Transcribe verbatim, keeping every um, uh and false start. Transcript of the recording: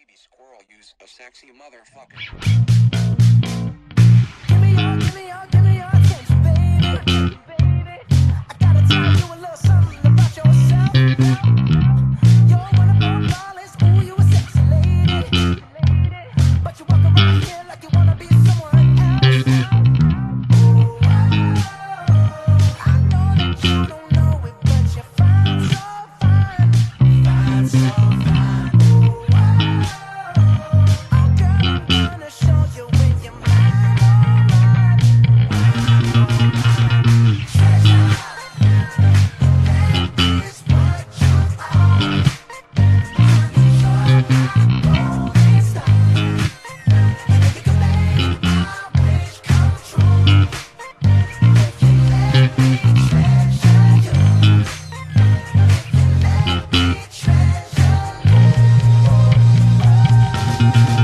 baby squirrel use a sexy motherfucker. Give me your, give me your, give me your attention, baby. I gotta tell you a little something about yourself. You're one of our darlings, ooh, you a sexy lady. But you walk around here like you wanna be someone else. Ooh, I know that you don't know it, but you're fine, so fine, fine, so fine. Ooh, oh girl, I'm gonna show you with your mind, oh mind, mind, oh mind. Treasure, that is what you are. Honey, you're my golden star. And if you can make my wish come true, if you let me treasure you, if you let me treasure you.